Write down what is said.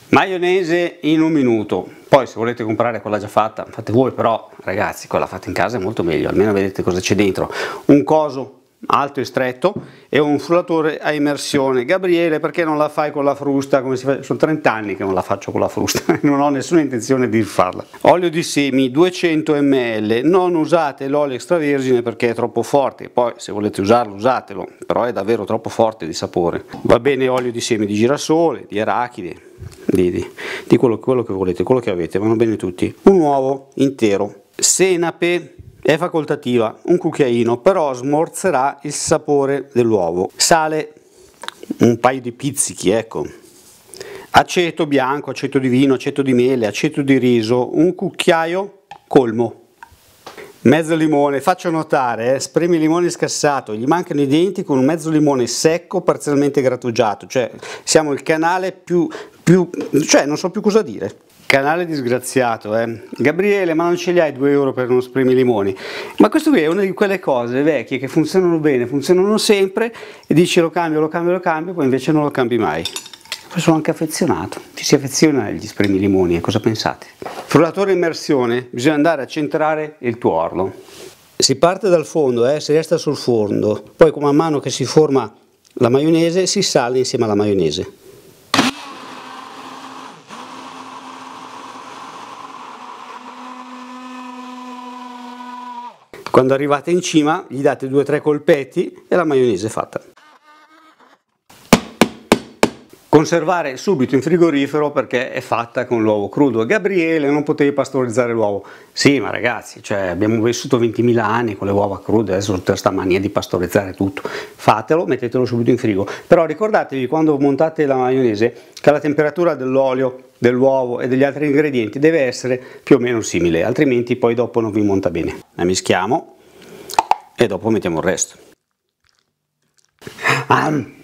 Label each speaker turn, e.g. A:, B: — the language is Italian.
A: Maionese in un minuto. Poi se volete comprare quella già fatta, fate voi, però ragazzi quella fatta in casa è molto meglio, almeno vedete cosa c'è dentro. Un coso alto e stretto e un frullatore a immersione. Gabriele, perché non la fai con la frusta? Come si fa? Sono 30 anni che non la faccio con la frusta, non ho nessuna intenzione di farla. Olio di semi 200 ml, non usate l'olio extravergine perché è troppo forte, poi se volete usarlo usatelo, però è davvero troppo forte di sapore. Va bene olio di semi di girasole, di arachide, di quello che volete, quello che avete, vanno bene tutti. Un uovo intero, senape è facoltativa, un cucchiaino, però smorzerà il sapore dell'uovo. Sale, un paio di pizzichi, ecco. Aceto bianco, aceto di vino, aceto di mele, aceto di riso, un cucchiaio colmo. Mezzo limone, faccio notare, spremi limone scassato, gli mancano i denti con un mezzo limone secco parzialmente grattugiato, cioè siamo il canale più cioè non so più cosa dire. Canale disgraziato, Gabriele, ma non ce li hai 2 euro per non spremi limoni? Ma questo qui è una di quelle cose vecchie che funzionano bene, funzionano sempre e dici lo cambio, poi invece non lo cambi mai. Poi sono anche affezionato, ci si affeziona agli spremi limoni, e cosa pensate? Frullatore immersione, bisogna andare a centrare il tuorlo. Si parte dal fondo, si resta sul fondo, poi man mano che si forma la maionese si sale insieme alla maionese. Quando arrivate in cima gli date 2 o 3 colpetti e la maionese è fatta. Conservare subito in frigorifero perché è fatta con l'uovo crudo. Gabriele, non potevi pastorizzare l'uovo? Sì, ma ragazzi, abbiamo vissuto 20.000 anni con le uova crude, adesso tutta questa mania di pastorizzare tutto. Fatelo, mettetelo subito in frigo. Però ricordatevi quando montate la maionese che la temperatura dell'olio, dell'uovo e degli altri ingredienti deve essere più o meno simile, altrimenti poi dopo non vi monta bene. La mischiamo e dopo mettiamo il resto.